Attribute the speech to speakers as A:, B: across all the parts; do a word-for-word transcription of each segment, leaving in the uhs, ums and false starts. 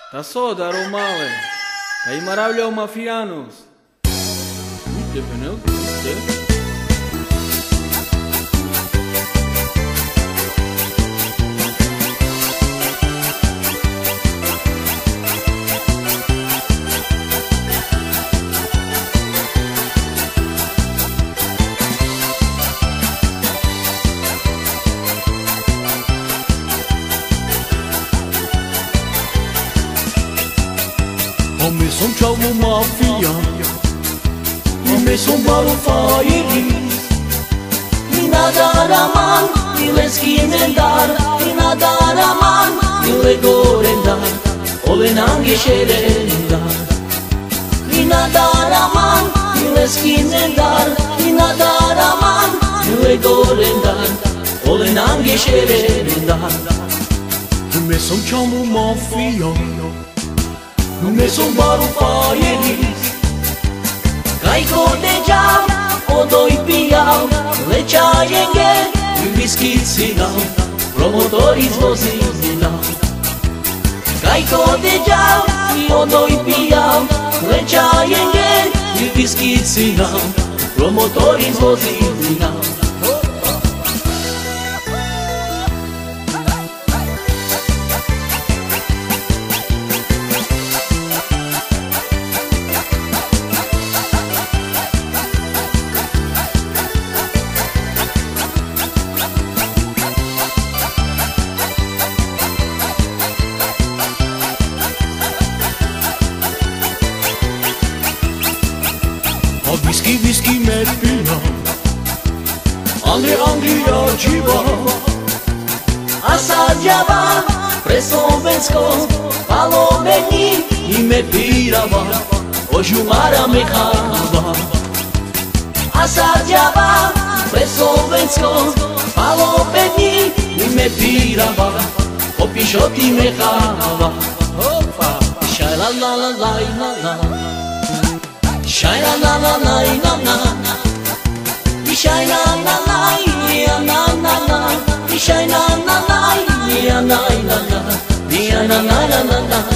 A: Tá soda romale, tá i maravljao mafijanos. Uite pe neu, uite.
B: Ome som ciao mafia, ome som baro fairis.
C: Ina daraman, ile skimendar, ina daraman, ile gorendar, ole nange şerendar. Ina daraman, ile skimendar, ina daraman, ile gorendar, ole nange şerendar.
B: Ome som ciao mafia,
C: Nume son baro fairis. Caico de geam, o doi piau, le ceaienghe, whisky ținau, promotorii zvozinau. Caico de geam, o doi piau, le ceaienghe, whisky ținau, promotorii zvozinau.
B: Whisky, whisky me pina, Andre, Andria Giva.
C: Asaggiava, presso vensko, palo meni i me pirava, o jumara me khava. Asaggiava, presso vensko, palo meni i me pirava, o pishoti me khava. Opa, sha la la la la la la. Shine na na na na na na, shine na na na na na na, shine na na na na na na, na na na na na na,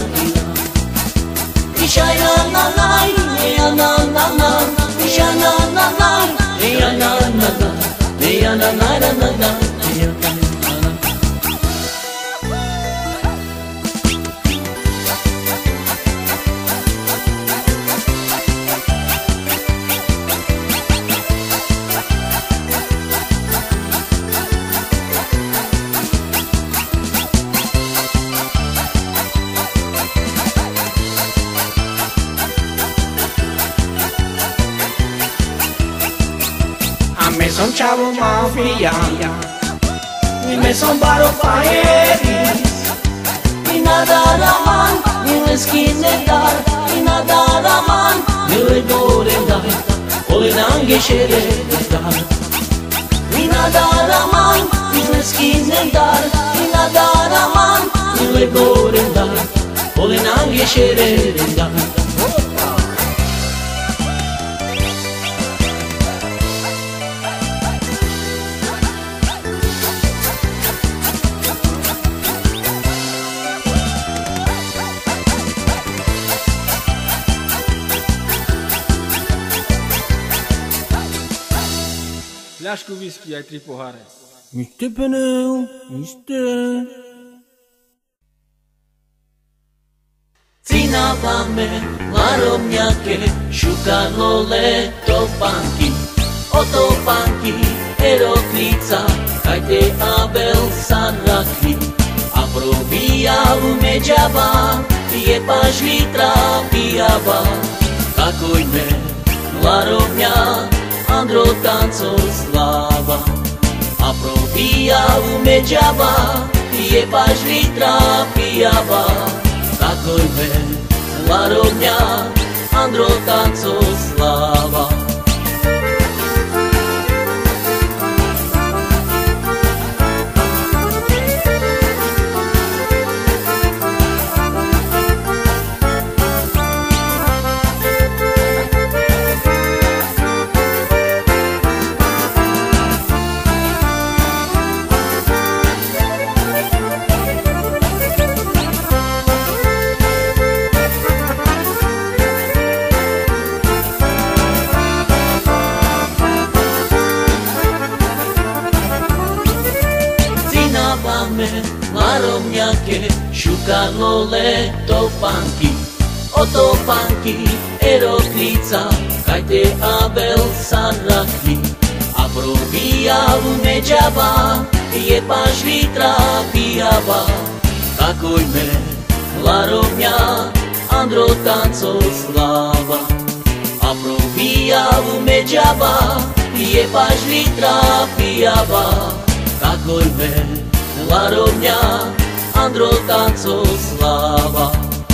C: shine na na na na na na na, shine na na na na na na na, na na na na na.
A: Me son chavo mafia,
C: Me son baro fairis. Ina daraman, ile skimendar, ina daraman, ile gorendar, ole nange şerendar. Ina daraman, ile skimendar, ina daraman, ile gorendar, ole nange şerendar.
A: Fľašku whisky aj tri poháre.
B: Niște pe neu, niște.
C: Ținavame la romňake, šukadlo leto panky, oto panky, eroklica, kajte abel sanrakli. A provija u međava, je paž litra pijava, takoj me la romňa, Andro tanco slava. A provija u međava, je paž litra pijava, takoj me la romňa, Andro tanco slava. vame la romňake, šukadlo leto panky. Oto panky, erotlica, kajte Abel Saraki. A probíjav međava, je paš vitra pijava. Takoj me la romňa, Andro tanco slava. A probíjav međava, je paš vitra pijava. Takoj me la romňa, Andro tanco slava.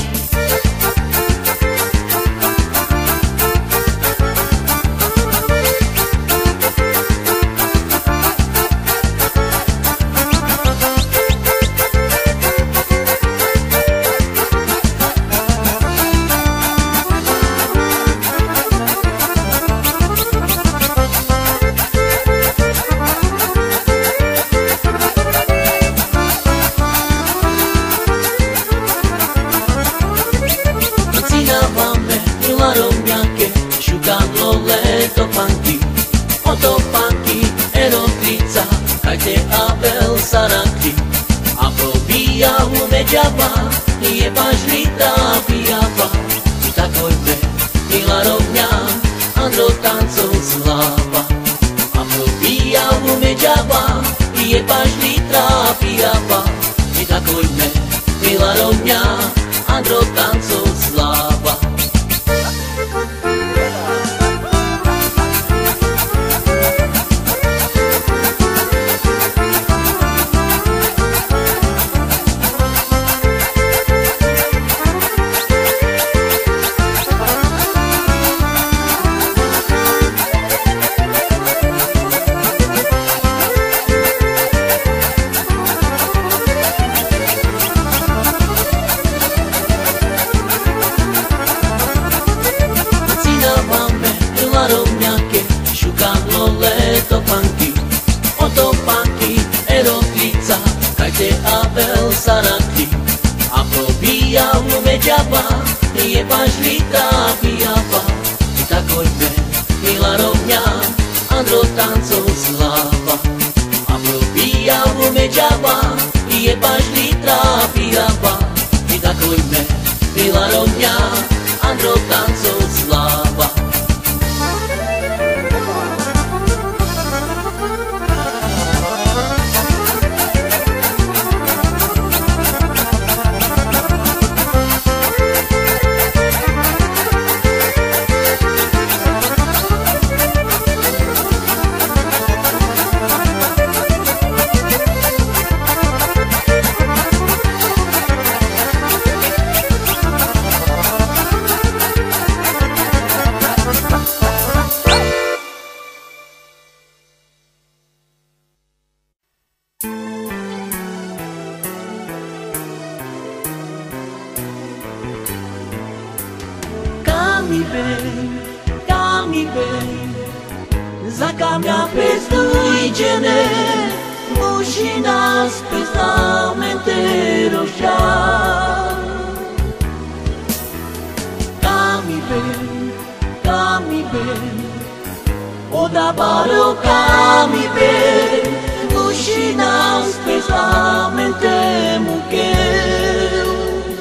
C: Saraki, a probíjav međava, je baš vitra pijava. I takoj me, mila romňa, Andro tanco slava. A probíjav međava, je baš vitra pijava. I takoj me, mila romňa, Andro tanco slava. Abel Saraki, a probíjav međava, je baš vitra pijava. I takoj me, mila romňa, Andro tanco slava. A probíjav međava, je baš vitra pijava. I takoj me, mila romňa, Andro tanco slava.
D: Za kamňa pestojčené, muži nás pesamente rožá. Kami ben, kami ben, odabaro kami ben, muži nás pesamente mukel.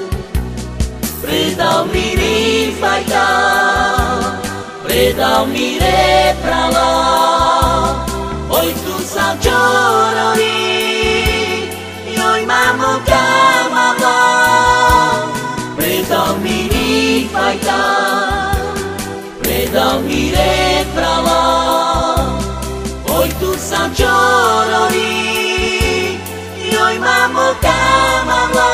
D: Predal mi rifajta, predal mi reprala, oj tu sam čorori, joj mamo kamala. Predal mi rifajta, predal mi reprala, oj tu sam čorori, joj mamo kamala.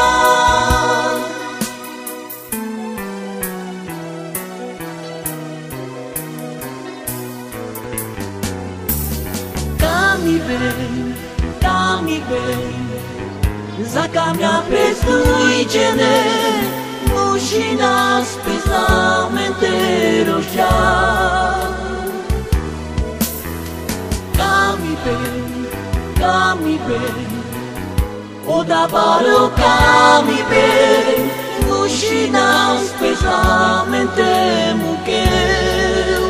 D: Kami ben, kami ben, za kamňa pestojčené, muži nás pesamente rožá. Kami ben, kami ben, odabaro kami ben, muži nás pesamente mukel.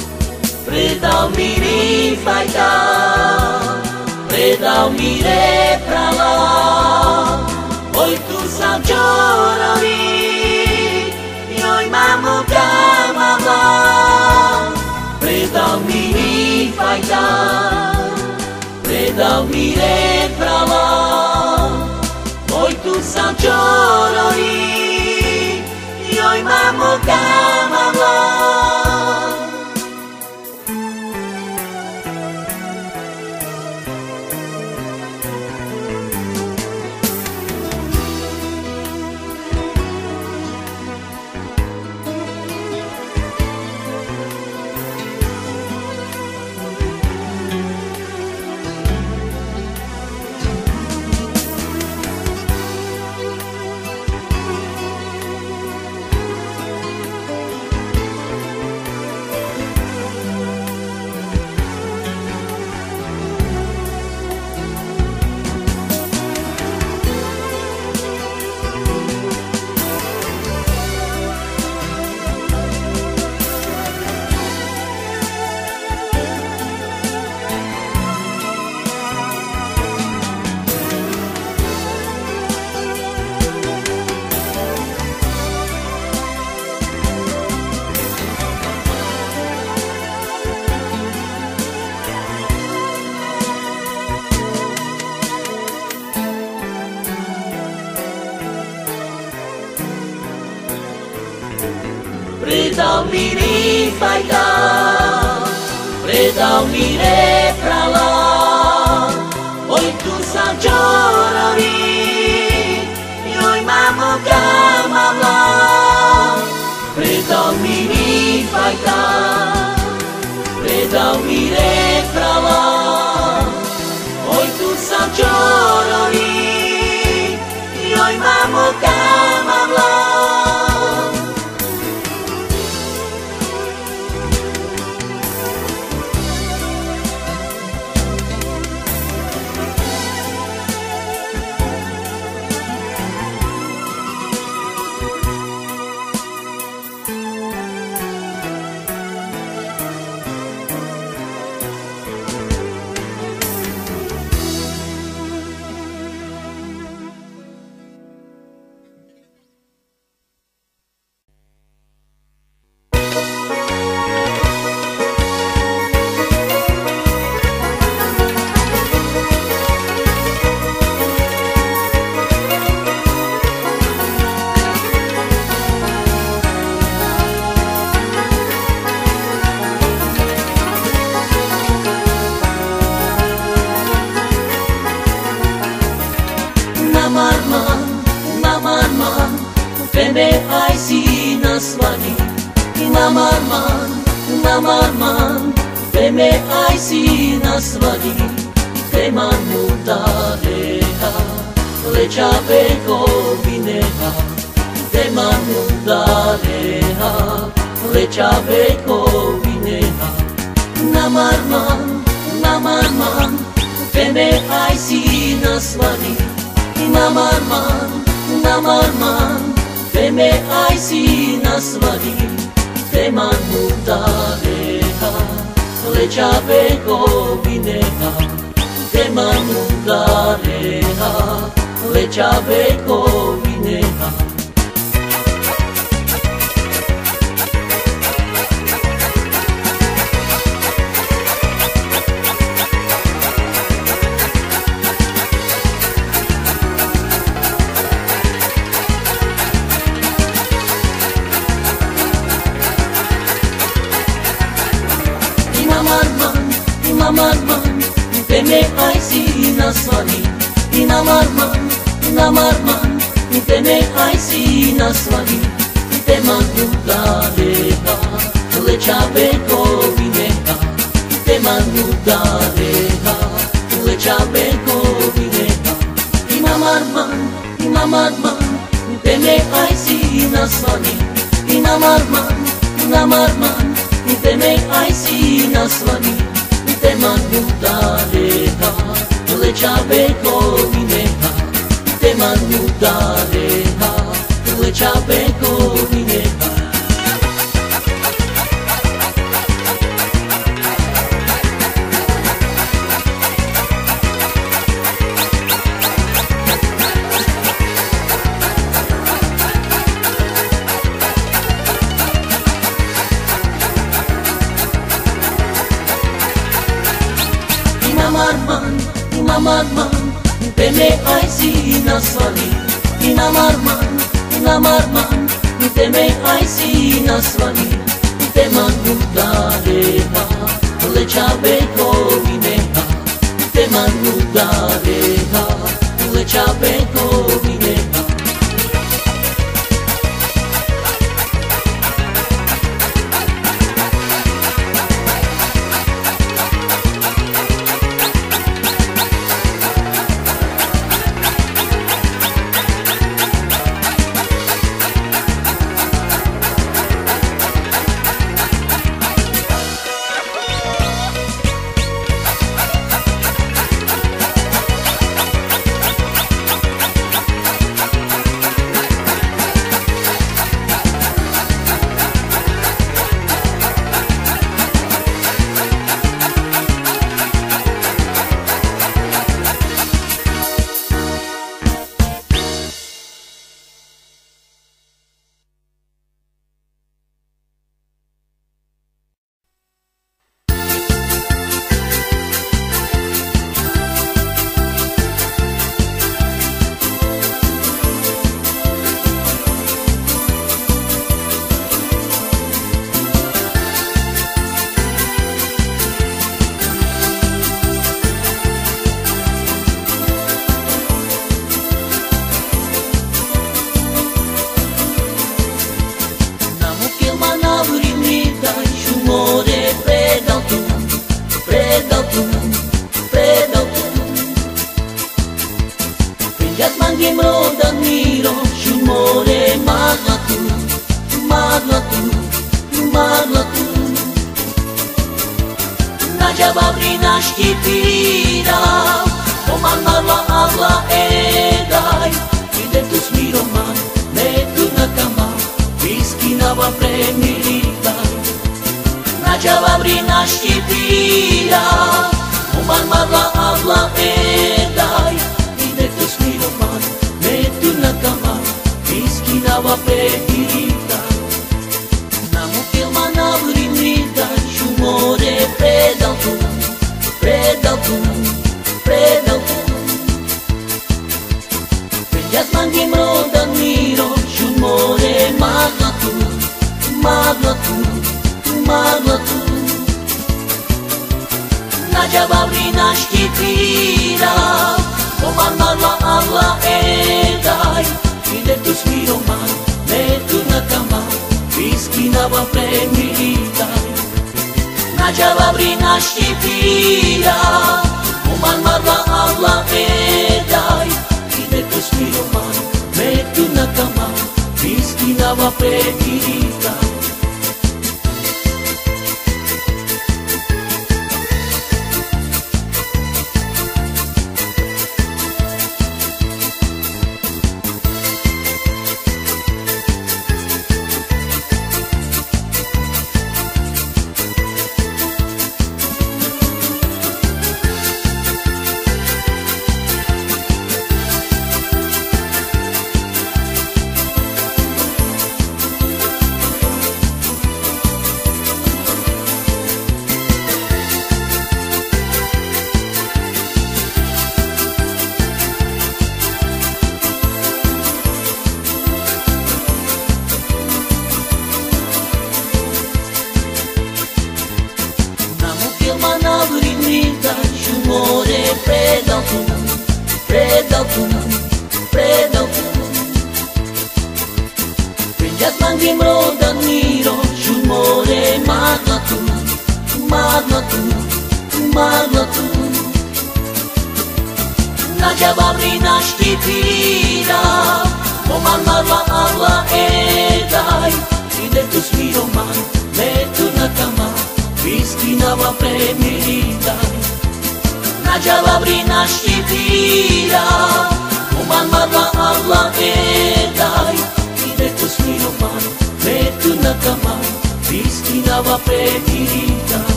D: Predal mi rifajta, predal mi re
C: mire prala, oi tu sa chorori, oi mamo kamala.
D: Predau miri faida, predau mire pra lá, oi tu sa chorori, oi mamo kamala. Predau miri faida, predau mire pra lá, oi tu sa chorori, oi mamo kamala.
C: ai si nasvani Namarman, namarman Teme ai si nasvani Teman mudaleha Lecha beko vineha Teman mudaleha Lecha beko vineha Namarman, namarman Teme ai si nasvani Namarman, namarman Teme ai si nasvani Teman mudaleha Lecha beko vineha Teman mudaleha Lecha beko vineha Namarman, teme ai si nasvani Namarman, namarman, teme ai si nasvani Teman mudaleha Lecha beko vineha Teman mudaleha Lecha beko vineha Namarman, namarman, teme ai si nasvani Namarman, namarman, teme ai si nasvani Teman mudaleha Lecha beko vineha Teman mudaleha Lecha beko vineha Teme ai si na svali Ina marman, ina marman Teme ai si na svali Tema nudareha Lecha beko vineha Tema nudareha Lecha beko vineha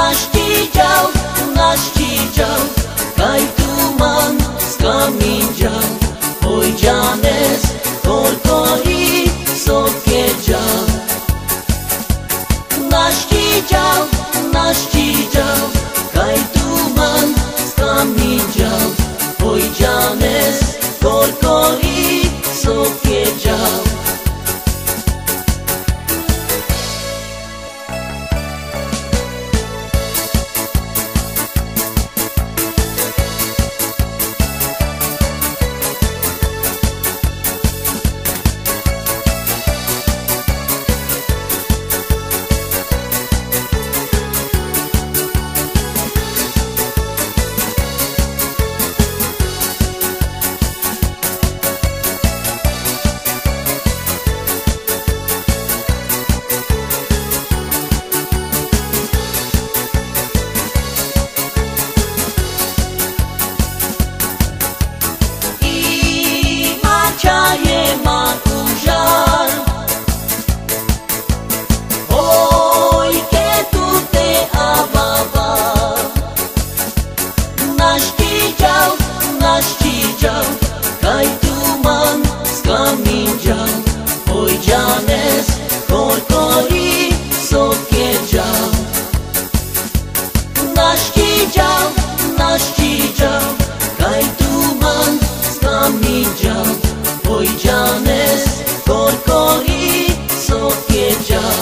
C: naștigeau, naștigeau, cai tu man scamingeau, oi janes corcori sochegeau. Naștigeau, naștigeau, cai tu man scamingeau, oi janes corcori sochegeau. Naștigeau, cai tu man scamingeau, oi janes corcori sochegeau. Naștigeau, naștigeau, cai tu man scamingeau, oi janes corcori sochegeau.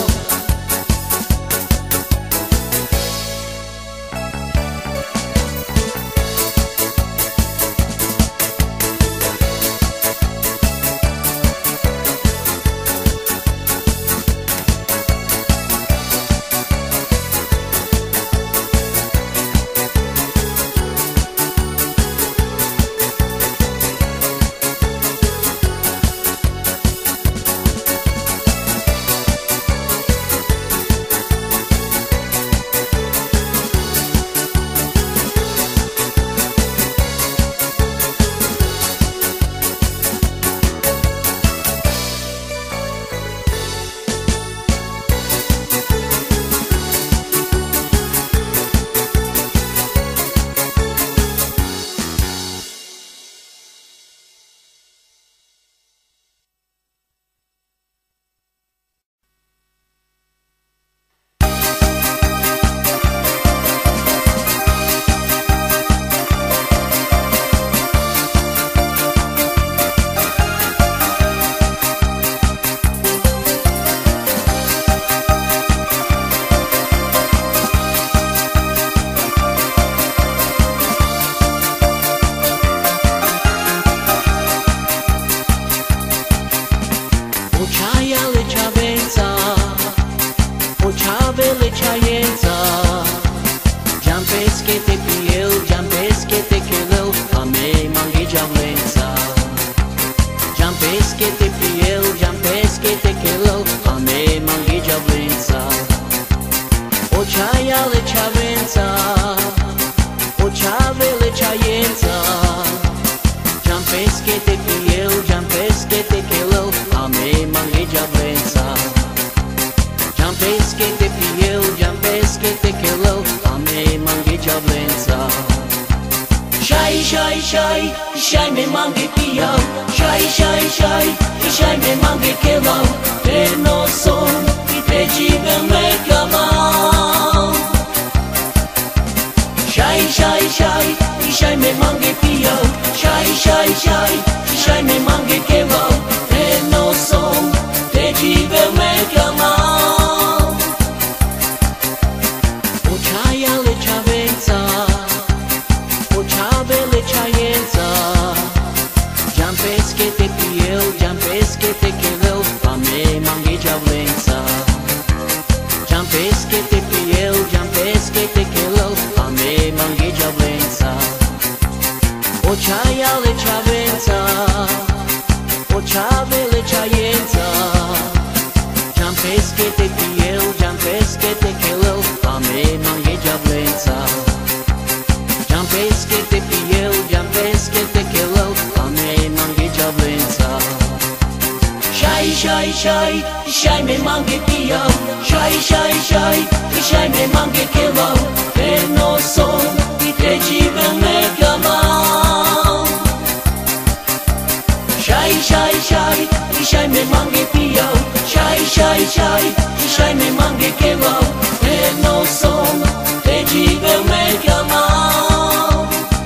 C: shai me mange pia, shai shai shai, shai me mange kela, per no son i tregive me chiamam. Shai shai shai, shai me mange pia, shai shai shai, shai me mange kela, per no son tregive me chiamam.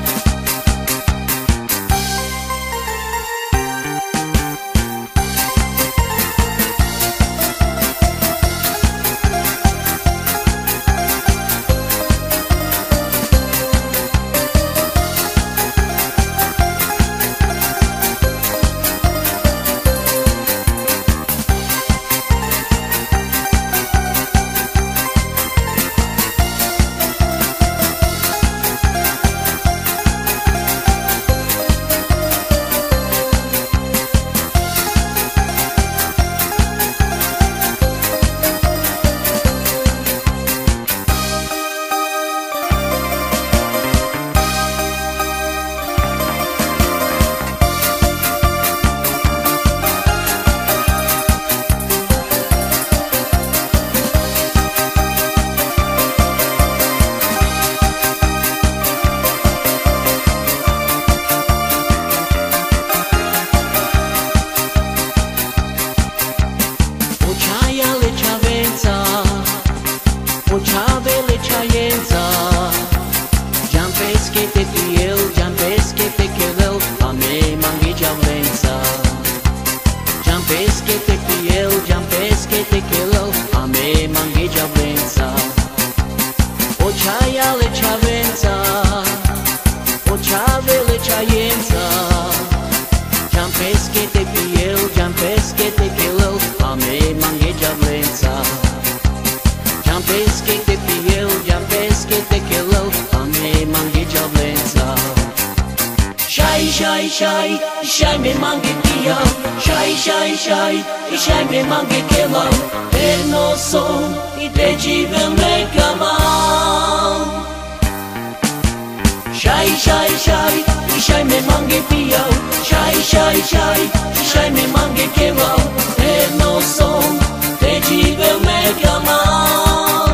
C: Shai shai, shai me mange pia, shai shai shai, shai me mange kela, per no son i tregive me chiamam. Shai shai shai, shai me mange pia, shai shai shai, shai me mange kela, per no son tregive me chiamam.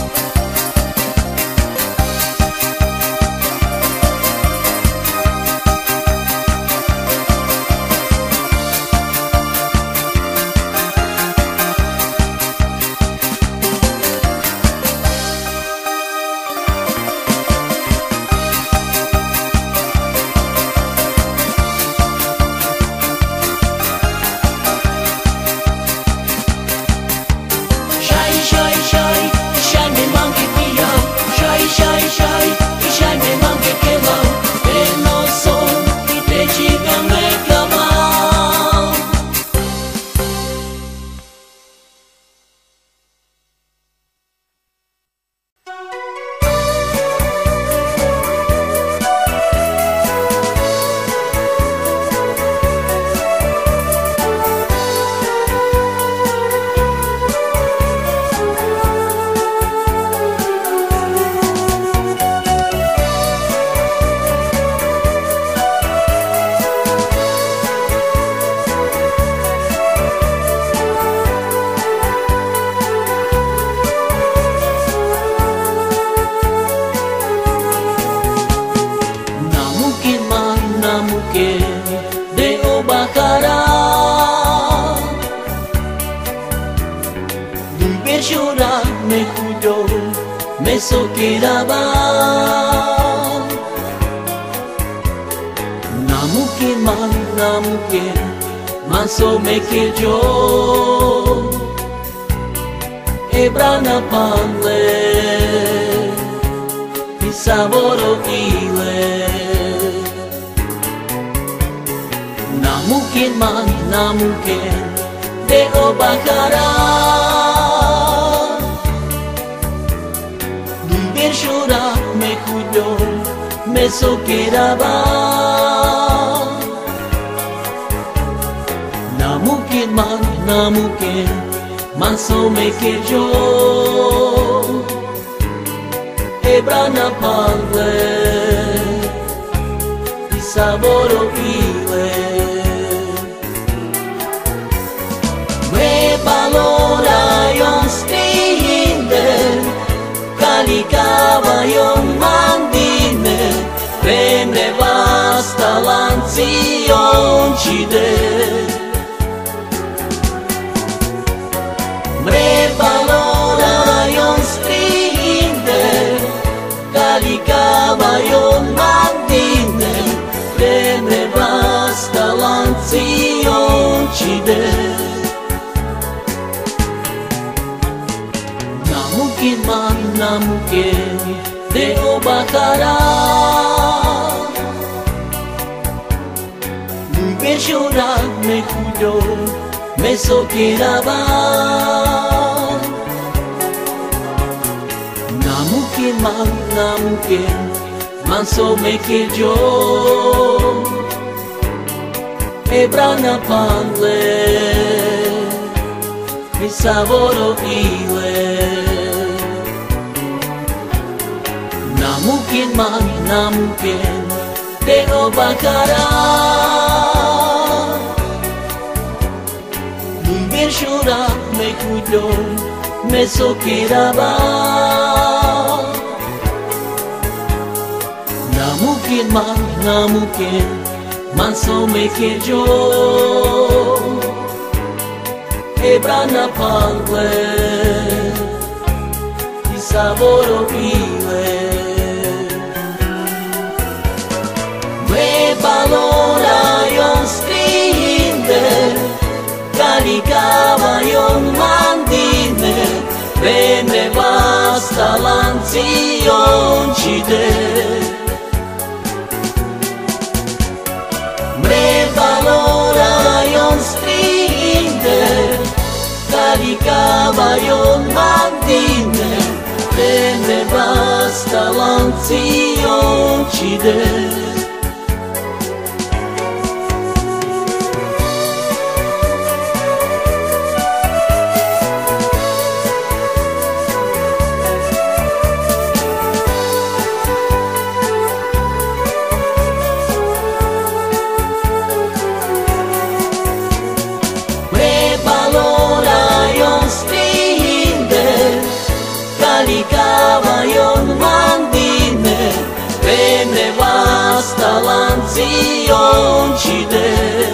C: Sokiraba na mungkin man na mungkin man so mekil jo ebrana panle isaboro ile na mungkin man na mungkin de obakara Shura me cuidó, me soqueraba. Na mungkin man, na mungkin man so me quejó. Ebrana panle, y saboro ile. Me baló. Kalikawają mandine, Pemre vasta lanzion cide. Mre valorają strinde, Kalikawają mandine, Pemre vasta lanzion cide. Mungkin mana mungkin Deo bakara Lui llorar me cuidó Me sokiraba Na mungkin mana mungkin Manso me kirjo Ebrana panle Mi savoro ile Mungkin mana mungkin Deo bakara Lui llorar me cuidó Me sokiraba Na mungkin mana mungkin Manso me kirjo Ebrana pangle I savoro ile Valorają strinde, Kalikawają mandine, Pemre vasta lanzion cide. Mre valorają strinde, Kalikawają mandine, Pemre vasta lanzion cide. Kalikawają mandine, Pemre vasta lanzion cide.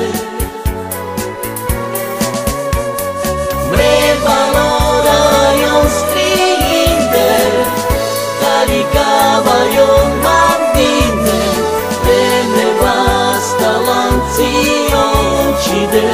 C: Mre valorają strinde, Kalikawają mandine, Pemre vasta lanzion cide.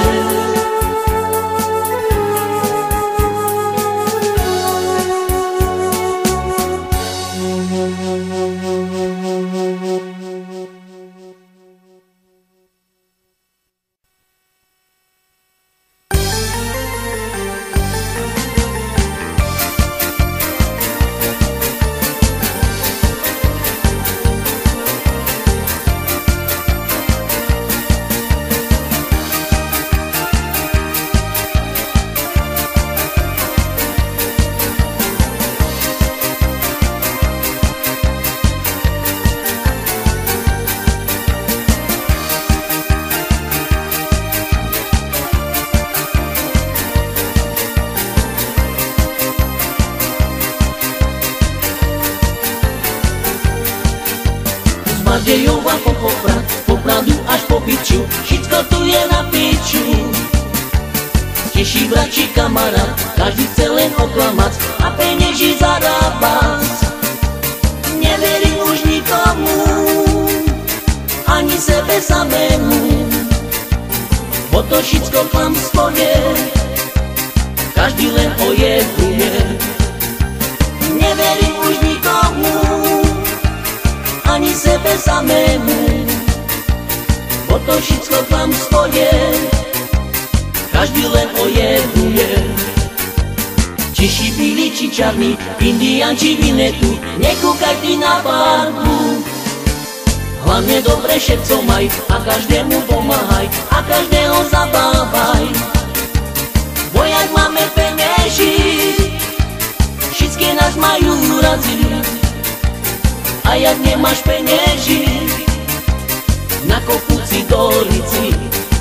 C: Nadzieją wam poprad, po pradu aż po piciu, wszystko tu je na piciu. Cieši braci kamarát, každý chce len oklamať a penieži zarábať. Neverím už nikomu, ani sebe samému, bo to všetko klamstvo je, každý len ojebuje. Neverím už nikomu, ani sebe samému, bo to všetko klamstvo je, každý len ojebuje. Čiši bíli, či čarní, Indián či Vinetu, nekúkaj ty na barbu. Hlavne dobre všetko maj a každému pomáhaj a každého zabávaj. Bo jak máme penieži, všetky nás majú raziť. A jak nemáš penieži, nakopnúť si do lici.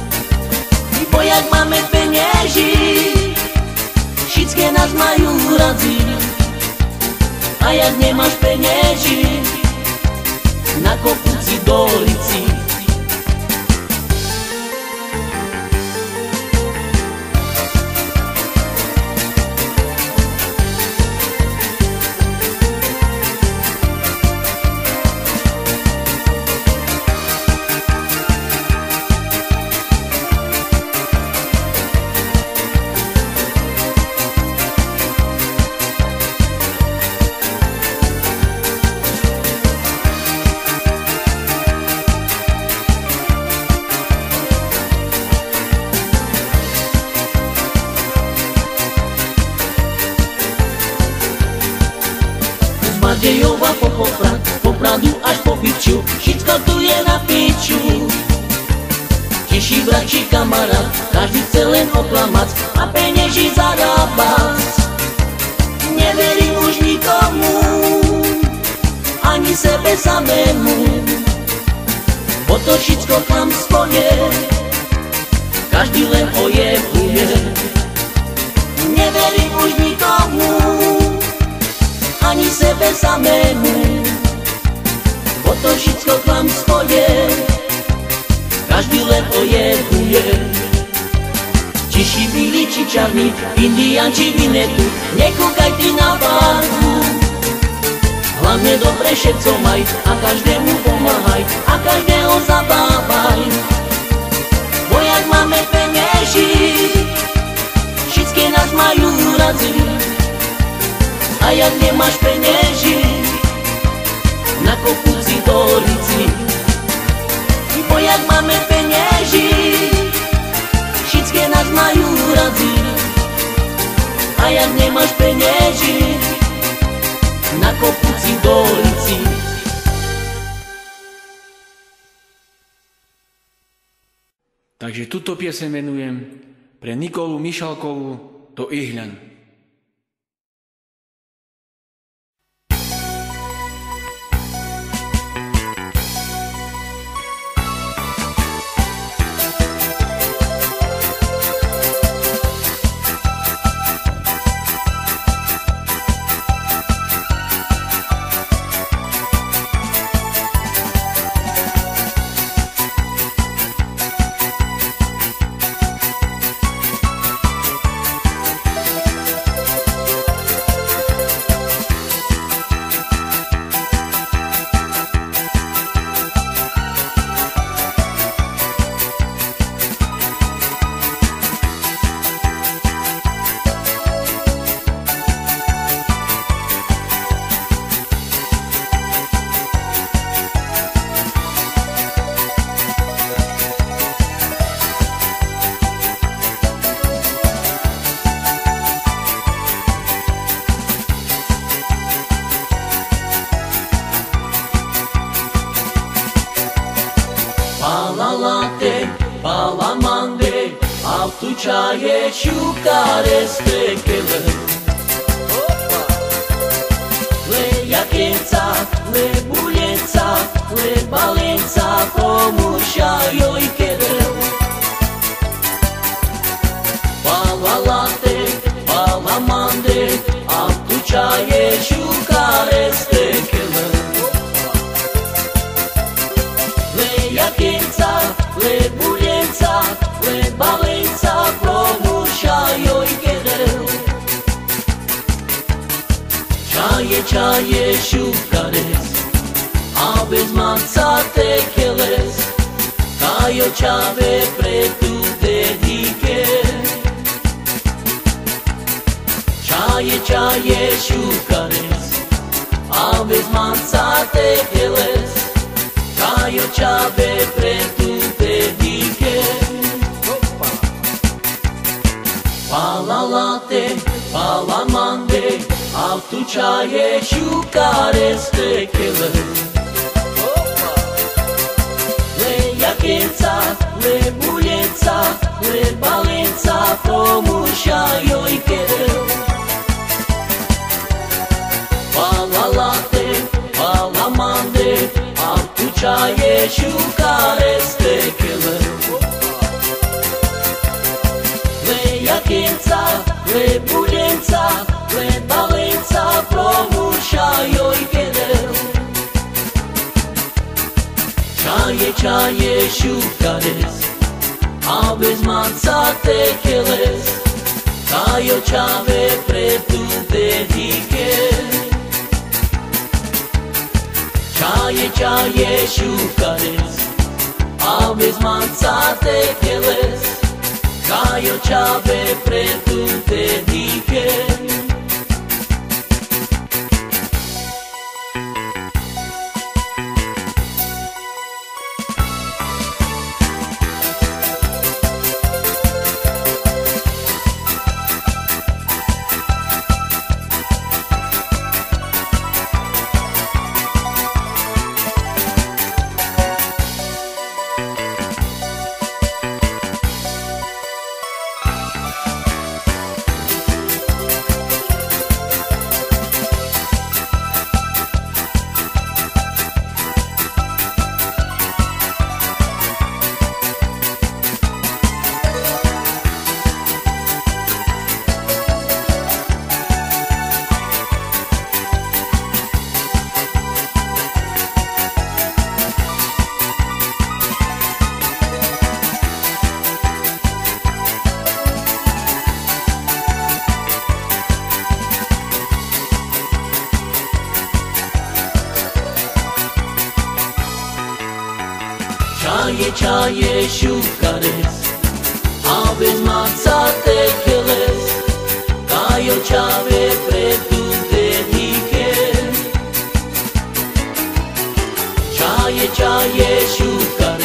C: Bo jak máme penieži, všetky nás majú raziť. a jak nemáš penieži, na kopúci do ulici. Dejova po Poprad, Popradu až po Byču, všetko tu je na piču. Teší brat či kamarát, každý chce len oklamať a penieži zarábať. Neverím už nikomu, ani sebe samému, bo to všetko klamstvo je, každý len ojebuje. Neverím už nikomu, ani sebe samému, bo to všetko klamstvo je, každý len ojebuje. Tiší, bílí či čarný, indián či vinetu, nekúkaj ty na barvu. Hlavne dobre všetko maj a každému pomáhaj a každého zabávaj. Bo jak máme penieži, všetky nás majú raziť. A jak nemáš penieži, na kopúci do ulici. Bo jak máme penieži, všetky nás majú radi. A jak nemáš penieži, na kopúci do ulici.
A: Takže túto pieseň venujem pre Nikolu Mišalkovú do Ihľan.
C: Palalate, palamande, avtučaje šukare stekele. Le jakenca, le buljenca, le balenca, pomušajo i kerel. Palalate, palamande, avtučaje šukare stekele. Le buljenca, le balenca, promušajo i kerel. Čaje, čaje, šukares, a bez manca tekeles, kajo čave pre tu dedike. Čaje, čaje, šukares, a bez manca tekeles, kajo čave pre tu dedike. Palalate, palamande, avtučaje šukare stekele. Le jakenca, le buljenca, le balenca, pomušajo i kerel. Palalate, palamande, avtučaje šukare stekele. Le jakenca, le buljenca, le balenca, promušajo Chaye chaye shukares, aves mansate keles, kayo chave pretu dedike. Chaye chaye shukares, aves mansate keles, kayo chave pretu dedike. Chaye chaye shukares, aves mansate keles, kayo chave pretu dedike. Chaye chaye shukares,